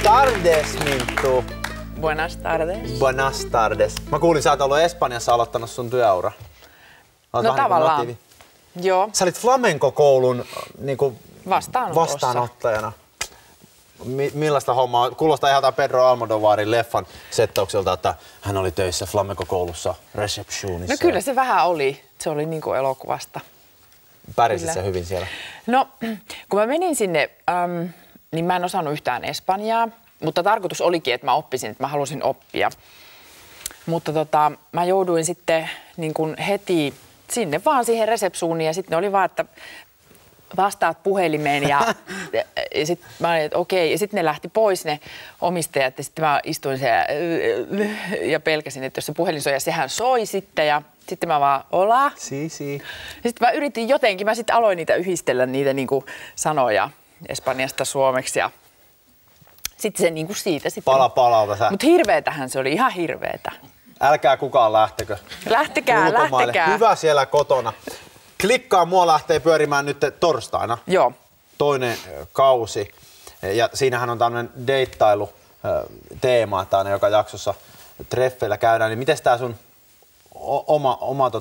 tardes, Minttu. Buenas tardes. Buenas tardes. Mä kuulin, sä oot ollut Espanjassa aloittanut sun työura. No tavallaan. Joo. Sä olit flamenco-koulun niinku vastaanottajana. Millaista hommaa? Kuulostaa ihan Pedro Almodovarin leffan settaukselta, että hän oli töissä flamenco-koulussa receptionissa. No kyllä se vähän oli. Se oli niinku elokuvasta. Pärjäsit sä hyvin siellä? No, kun mä menin sinne, niin mä en osannut yhtään espanjaa, mutta tarkoitus olikin, että mä oppisin, että mä halusin oppia. Mutta mä jouduin sitten niin kuin heti sinne vaan siihen resepsuuniin ja sitten ne oli vaan, että vastaat puhelimeen ja sitten mä olin, että okei. Ja sitten ne lähti pois ne omistajat ja sitten mä istuin siellä ja pelkäsin, että jos se puhelin soi ja sehän soi sitten ja sitten mä vaan, hola. Si. Ja sitten mä yritin jotenkin, mä sitten aloin yhdistellä niitä niinku sanoja espanjasta suomeksi ja sitten se niinku siitä sitten. Pala palalta sä. Mut hirveetähän se oli, ihan hirveetä. Älkää kukaan lähtekö. Lähtekää. Hyvä siellä kotona. Klikkaa mua lähtee pyörimään nyt torstaina. Joo. Toinen kausi. Ja siinähän on tämmönen deittailu teema, että aina joka jaksossa treffeillä käydään. Niin mites tää sun oma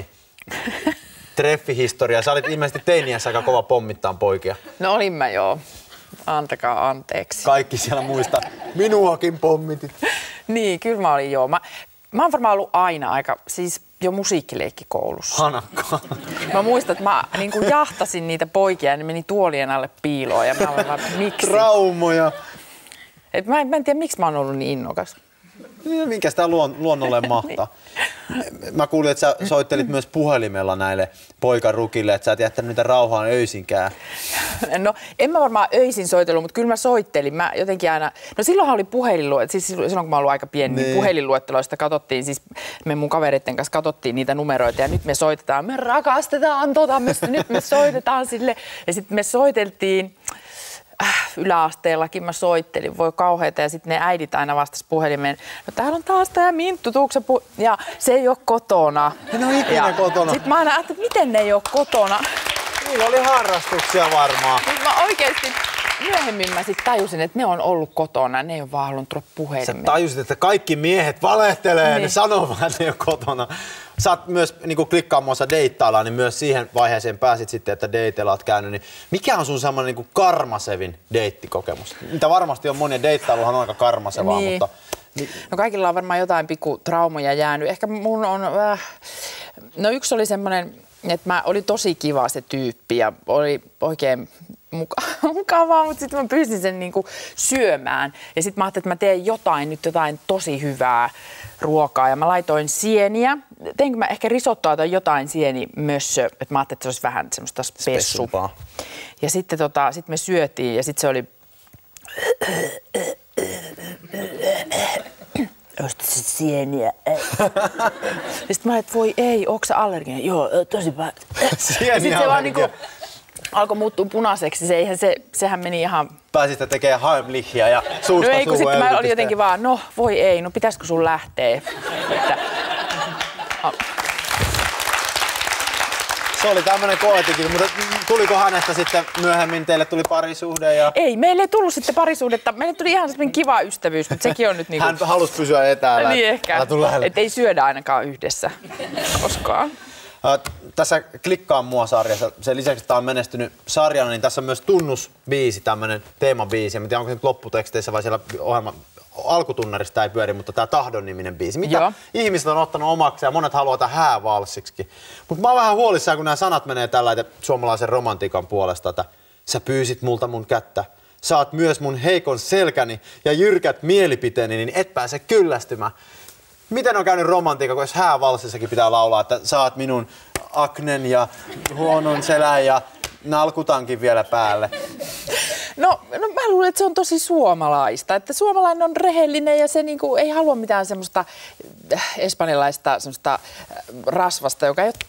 treffihistoria? Sä olit ilmeisesti teiniässä aika kova pommittaa poikia. No olin mä joo. Antakaa anteeksi. Kaikki siellä muista. Minuakin pommitit. Niin, kyllä mä olin joo. Mä oon varmaan ollut aina aika, siis jo musiikkileikkikoulussa. Hanakkaa. Mä muistan, että mä niinku jahtasin niitä poikia ja ne meni tuolien alle piiloon ja mä olin vaan, miksi? Traumoja. Et mä en tiedä, miksi mä oon ollut niin innokas. Minkä sitä luonnolle mahtaa? Mä kuulin, että sä soittelit myös puhelimella näille poikarukille, että sä et jättänyt niitä rauhaan öisinkään. No en mä varmaan öisin soitellut, mutta kyllä mä soittelin. Mä jotenkin aina, no silloinhan oli siis silloin kun mä olin aika pieni, niin puhelinluetteloista katsottiin, siis me mun kavereiden kanssa katsottiin niitä numeroita ja nyt me soitetaan, me rakastetaan nyt me soitetaan sille. Ja sitten me soiteltiin. Yläasteellakin mä soittelin, voi kauheeta ja sitten ne äidit aina vastas puhelimeen. No täällä on taas tää Minttu, ja se ei oo kotona. Ne on ikinä kotona. Sitten mä aina ajattelin, että miten ne ei oo kotona. Niillä oli harrastuksia varmaan. Nyt mä oikeesti myöhemmin mä sit tajusin, että ne on ollut kotona, ne ei oo vaan halunnut tulla puhelimeen. Sä tajusit, että kaikki miehet valehtelee ja ne sanoo vaan, että ne ei oo kotona. Sä oot myös niin klikkaamassa deittaillaan, niin myös siihen vaiheeseen pääsit sitten, että deiteillä oot käynyt. Niin mikä on sun semmoinen niin karmasevin deittikokemus? Mitä varmasti on monia, deittailuhan on aika karmasevaa, niin. Mutta... No kaikilla on varmaan jotain pikku traumoja jäänyt. Ehkä mun on... No yksi oli semmoinen, että mä oli tosi kiva se tyyppi ja oli oikein mukavaa, mutta sitten mä pyysin sen niinku syömään. Ja sitten mä ajattelin, että mä teen jotain tosi hyvää ruokaa. Ja mä laitoin sieniä. Teinkö mä ehkä risottoa tai jotain sienimössö, että mä ajattelin, että se olisi vähän semmoista spessupaa. Ja sitten sit me syötiin ja sitten se oli... Ostasit sieniä. Ja sitten mä olin, että voi ei, ootko sä allerginen? Joo, tosi paljon. Sieniä sitten se vaan niinku alkoi muuttua punaiseksi. Sehän meni ihan... Pääsitte tekemään Heimlichia ja suusta suuhun. No ei, kun sitten mä olin jotenkin vaan, no voi ei, no pitäisikö sun lähteä? Että... Se oli tämmönen koetikin, mutta tuliko hänestä sitten myöhemmin, teille tuli parisuhde ja... Ei, meille ei tullut sitten parisuhdetta. Meille tuli ihan semmoinen kiva ystävyys, mutta sekin on nyt niinku... Hän halusi pysyä etäällä. Niin ehkä, että ei syödä ainakaan yhdessä koskaan. Tässä Klikkaa mua -sarjassa, sen lisäksi, että tämä on menestynyt sarjana, niin tässä on myös tunnusbiisi, tämmöinen teemabiisi. En tiedä, onko se nyt lopputeksteissä vai siellä ohjelman alkutunnarista ei pyöri, mutta tämä Tahdon-niminen biisi. Mitä ihmiset on ottanut omaksi ja monet haluaa tätä häävalssiksikin. Mutta mä oon vähän huolissaan, kun nämä sanat menee tällainen suomalaisen romantiikan puolesta, että sä pyysit multa mun kättä. Saat myös mun heikon selkäni ja jyrkät mielipiteeni, niin et pääse kyllästymään. Miten on käynyt romantiikka, kun jos häävalssissakin pitää laulaa, että saat minun aknen ja huonon selän ja nalkutankin vielä päälle? No mä luulen, että se on tosi suomalaista. Että suomalainen on rehellinen ja se niinku ei halua mitään semmoista espanjalaista semmoista rasvasta, joka ei ole totta.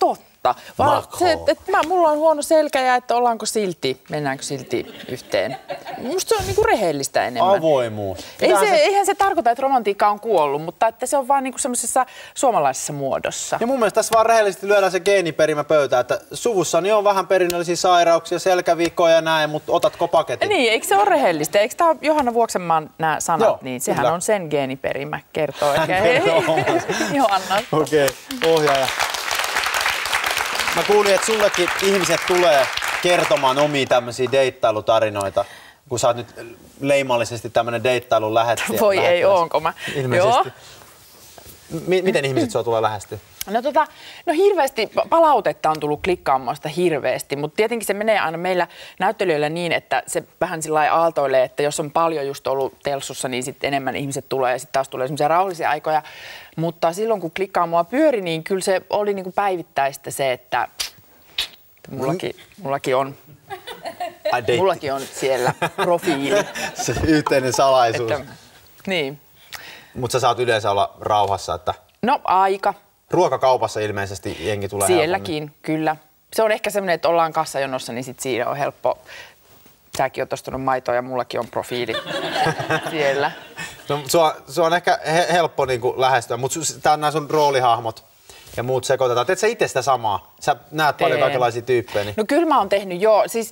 muusta. Vaan se, että mulla on huono selkä ja että ollaanko silti, mennäänkö silti yhteen. Musta se on niinku rehellistä enemmän. Avoimuus. Eihän se tarkoita, että romantiikka on kuollut, mutta että se on vaan niinku semmoisessa suomalaisessa muodossa. Ja mun mielestä tässä vaan rehellisesti lyödään se geeniperimä pöytään, että suvussani on vähän perinnöllisiä sairauksia, selkävikoja ja näin, mutta otatko paketin? Niin, eikö se ole rehellistä? Eikö tämä Johanna Vuoksenmaan nämä sanat, Joo, niin sehän kyllä. on sen geeniperimä, kertoo ehkä Johanna. Okei, ohjaaja. Mä kuulin, että sullekin ihmiset tulee kertomaan omia tämmöisiä deittailutarinoita, kun sä oot nyt leimallisesti tämmönen deittailun lähettäjä. Voi ei, oonko mä? Ilmeisesti. Joo. Miten ihmiset sua tulee lähestyä? No hirveästi palautetta on tullut klikkaamasta hirveästi, mutta tietenkin se menee aina meillä näyttelijöillä niin, että se vähän sillä lailla aaltoilee, että jos on paljon just ollut telsussa, niin sitten enemmän ihmiset tulee ja sitten taas tulee semmoisia rauhallisia aikoja. Mutta silloin kun klikkaa mua pyöri, niin kyllä se oli niinku päivittäistä se, että mullakin on siellä profiili. Se yhteinen salaisuus. Niin. Mutta sä saat yleensä olla rauhassa, että No aika. ruokakaupassa ilmeisesti jengi tulee Sielläkin, helpommin. kyllä. Se on ehkä semmoinen, että ollaan kassajonossa, niin sit siinä on helppo. Säkin oot ostanut maitoa ja mullakin on profiili siellä. No, sua on ehkä helppo niinku lähestyä, mutta nämä sun roolihahmot ja muut sekoitetaan. Teet sä itse sitä samaa? Sä näet paljon kaikenlaisia tyyppejä. Niin... No kyllä mä oon tehnyt, joo. Siis,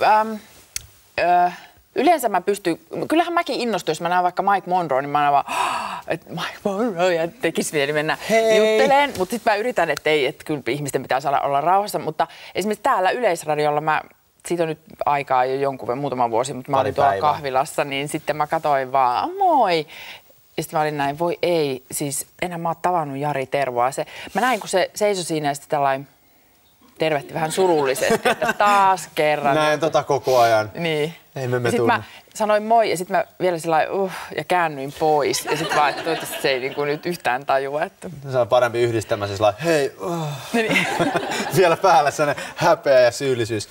yleensä mä pystyn, kyllähän mäkin innostuin, jos mä näen vaikka Mike Monroe, niin mä näen vaan, että Mike Monroe ja tekis vielä mennä jutteleen. Mutta sitten mä yritän, että kyllä ihmisten pitäisi olla rauhassa. Mutta esimerkiksi täällä Yleisradiolla siitä on nyt aikaa jo jonkun muutama vuosi, mutta mä olin tuolla kahvilassa, niin sitten mä katsoin vaan, moi. Ja sitten mä olin näin, voi ei, siis enää mä oon tavannut Jari Tervoa. Mä näin, kun se seisoi siinä ja sitten tällainen tervehti vähän surullisesti, että taas kerran. Näin koko ajan. Niin. Ei me Sitten mä sanoin moi ja sitten mä vielä sellainen ja käännyin pois. Ja sitten vaan, että toivottavasti se ei niinku nyt yhtään tajua. Että... Se on parempi yhdistelmä, siis hei. Niin. Vielä päällä sellainen häpeä ja syyllisyys.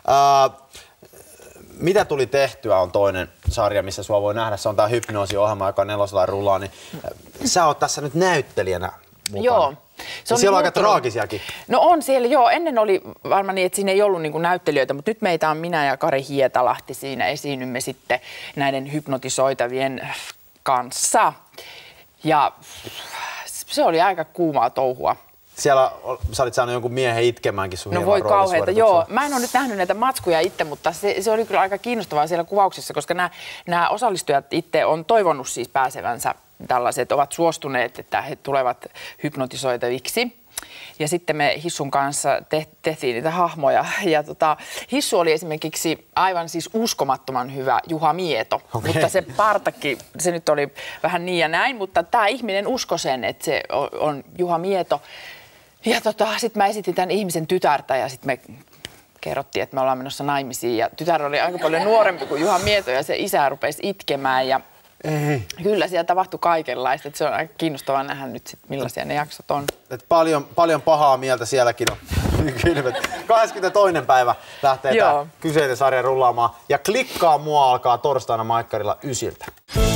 Mitä tuli tehtyä on toinen sarja, missä sua voi nähdä. Se on tää Hypnoosi-ohjelma, joka 4 rullaa. Niin sä oot tässä nyt näyttelijänä mukana. Joo. Siellä on aika traagisiakin. No on siellä, joo. Ennen oli varmaan niin, että siinä ei ollut niinku näyttelijöitä, mutta nyt meitä on minä ja Kari Hietalahti siinä. Esiinnymme sitten näiden hypnotisoitavien kanssa. Ja se oli aika kuumaa touhua. Siellä sä olit saanut jonkun miehen itkemäänkin sun No voi kauheeta, joo. Mä en ole nyt nähnyt näitä matskuja itse, mutta se oli kyllä aika kiinnostavaa siellä kuvauksissa, koska nämä osallistujat itse on toivonut siis pääsevänsä tällaiset, ovat suostuneet, että he tulevat hypnotisoitaviksi. Ja sitten me Hissun kanssa tehtiin niitä hahmoja. Ja Hissu oli esimerkiksi aivan siis uskomattoman hyvä Juha Mieto. Okay. Mutta se Partakki, se nyt oli vähän niin ja näin, mutta tämä ihminen uskoi sen, että se on Juha Mieto. Ja sitten mä esitin tämän ihmisen tytärtä ja sitten me kerrottiin, että me ollaan menossa naimisiin. Ja tytär oli aika paljon nuorempi kuin Juha Mieto ja se isä rupesi itkemään. Ja kyllä siellä tapahtui kaikenlaista. Että se on aika kiinnostavaa nähdä nyt, millaisia ne jaksot on. Et paljon pahaa mieltä sielläkin on. 22. päivä lähtee tämä kyseinen sarja rullaamaan. Ja Klikkaa mua alkaa torstaina Maikkarilla 9.